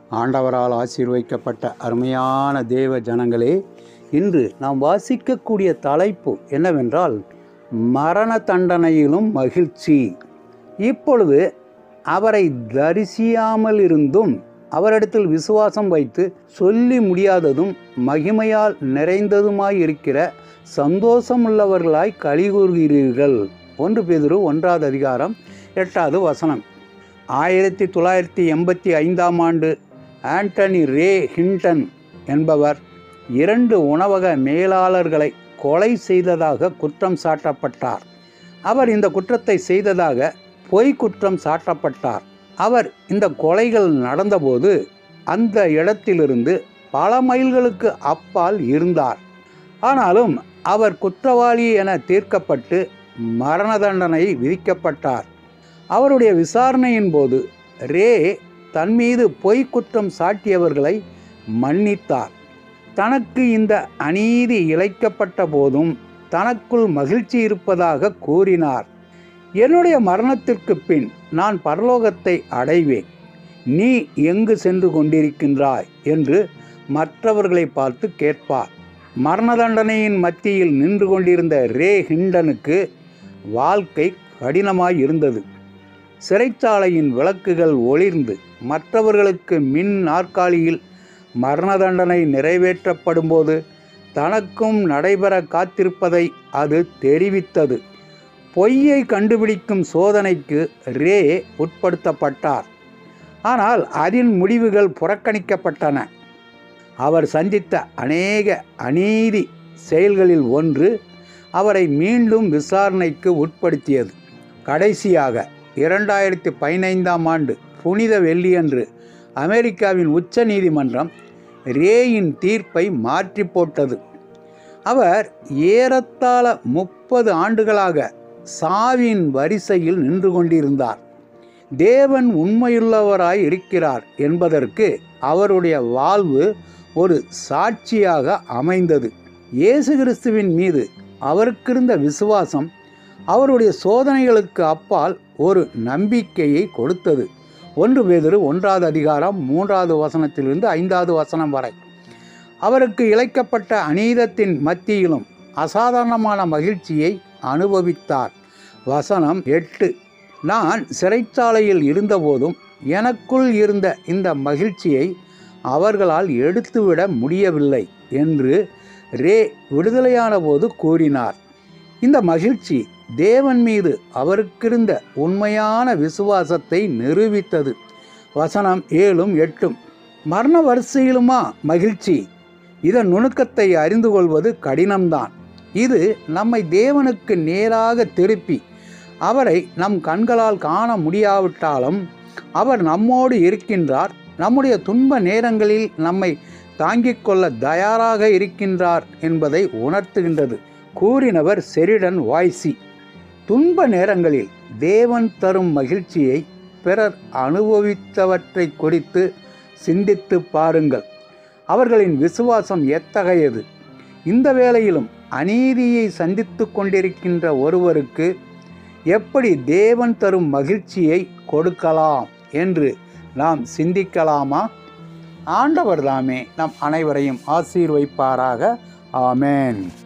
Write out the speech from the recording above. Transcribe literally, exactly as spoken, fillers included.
ஆண்டவரால் ஆசீர்வதிக்கப்பட்ட அருமையான தேவ ஜனங்களே, இன்று நாம் வாசிக்கக்கூடிய தலைப்பு என்னவென்றால் மரண தண்டனையிலும் மகிழ்ச்சி. இப்பொழுது அவரை தரிசியாமல் இருந்தும் அவரிடத்தில் விசுவாசம் வைத்து சொல்லி முடியாததும் மகிமையால் நிறைந்ததுமாயிருக்கிற சந்தோஷமுள்ளவர்களாய் கலிகூறுகிறீர்கள். ஒன்று பேதுரு ஒன்றாவது அதிகாரம் எட்டாவது வசனம். ஆயிரத்தி தொள்ளாயிரத்தி எண்பத்தி ஐந்தாம் ஆண்டு ஆண்டனி ரே ஹிண்டன் என்பவர் இரண்டு உணவக மேலாளர்களை கொலை செய்ததாக குற்றம் சாட்டப்பட்டார். அவர் இந்த குற்றத்தை செய்ததாக பொய் குற்றம் சாட்டப்பட்டார். அவர் இந்த கொலைகள் நடந்தபோது அந்த இடத்திலிருந்து பல மைல்களுக்கு அப்பால் இருந்தார். ஆனாலும் அவர் குற்றவாளி என தீர்க்கப்பட்டு மரண தண்டனை விதிக்கப்பட்டார். அவருடைய விசாரணையின் போது ரே தன் மீது பொய் குற்றம் சாட்டியவர்களை மன்னித்தார். தனக்கு இந்த அநீதி இழைக்கப்பட்ட போதும் தனக்குள் மகிழ்ச்சி இருப்பதாக கூறினார். என்னுடைய மரணத்திற்கு பின் நான் பரலோகத்தை அடைவேன், நீ எங்கு சென்று கொண்டிருக்கின்றாய் என்று மற்றவர்களை பார்த்து கேட்பார். மரண தண்டனையின் மத்தியில் நின்று கொண்டிருந்த ரே ஹிண்டனுக்கு வாழ்க்கை கடினமாய் இருந்தது. சிறைச்சாலையின் விளக்குகள் ஒளிர்ந்து மற்றவர்களுக்கு மின் நாற்காலியில் மரண தண்டனை நிறைவேற்றப்படும் போது தனக்கும் நடைபெற காத்திருப்பதை அது தெரிவித்தது. பொய்யை கண்டுபிடிக்கும் சோதனைக்கு ரே உட்படுத்தப்பட்டார். ஆனால் அதன் முடிவுகள் புறக்கணிக்கப்பட்டன. அவர் சந்தித்த அநேக அநீதி செயல்களில் ஒன்று அவரை மீண்டும் விசாரணைக்கு உட்படுத்தியது. கடைசியாக இரண்டாயிரத்தி பதினைந்தாம் ஆண்டு புனித வெள்ளியன்று அமெரிக்காவின் உச்ச நீதிமன்றம் ரேயின் தீர்ப்பை மாற்றி போட்டது. அவர் ஏறத்தாழ முப்பது ஆண்டுகளாக சாவின் வரிசையில் நின்று கொண்டிருந்தார். தேவன் உண்மையுள்ளவராய் இருக்கிறார் என்பதற்கு அவருடைய வாழ்வு ஒரு சாட்சியாக அமைந்தது. இயேசு கிறிஸ்துவின் மீது அவருக்கிருந்த விசுவாசம் அவருடைய சோதனைகளுக்கு அப்பால் ஒரு நம்பிக்கையை கொடுத்தது. ஒன்று பேதுரு ஒன்றாவது அதிகாரம் மூன்றாவது வசனத்திலிருந்து ஐந்தாவது வசனம் வரை. அவருக்கு இழைக்கப்பட்ட அநீதத்தின் மத்தியிலும் அசாதாரணமான மகிழ்ச்சியை அனுபவித்தார். வசனம் எட்டு. நான் சிறைச்சாலையில் இருந்தபோதும் எனக்குள் இருந்த இந்த மகிழ்ச்சியை அவர்களால் எடுத்துவிட முடியவில்லை என்று ரே விடுதலையான போது கூறினார். இந்த மகிழ்ச்சி தேவன் மீது அவருக்கிருந்த உண்மையான விசுவாசத்தை நிரூபித்தது. வசனம் ஏழும் எட்டும். மரண வரிசையிலுமா மகிழ்ச்சி? இதன் நுணுக்கத்தை அறிந்து கொள்வது கடினம்தான். இது நம்மை தேவனுக்கு நேராக திருப்பி அவரை நம் கண்களால் காண முடியாவிட்டாலும் அவர் நம்மோடு இருக்கின்றார், நம்முடைய துன்ப நேரங்களில் நம்மை தாங்கிக் கொள்ள தயாராக இருக்கின்றார் என்பதை உணர்த்துகின்றது. கூறினவர் ஷெரிடன் வாய்ஸி. துன்ப நேரங்களில் தேவன் தரும் மகிழ்ச்சியை பிறர் அனுபவித்தவற்றை குறித்து சிந்தித்து பாருங்கள். அவர்களின் விசுவாசம் எத்தகையது? இந்த வேளையிலும் அநீதியை சந்தித்து கொண்டிருக்கின்ற ஒருவருக்கு எப்படி தேவன் தரும் மகிழ்ச்சியை கொடுக்கலாம் என்று நாம் சிந்திக்கலாமா? ஆண்டவர் தாமே நம் அனைவரையும் ஆசீர்வதிப்பாராக. ஆமென்.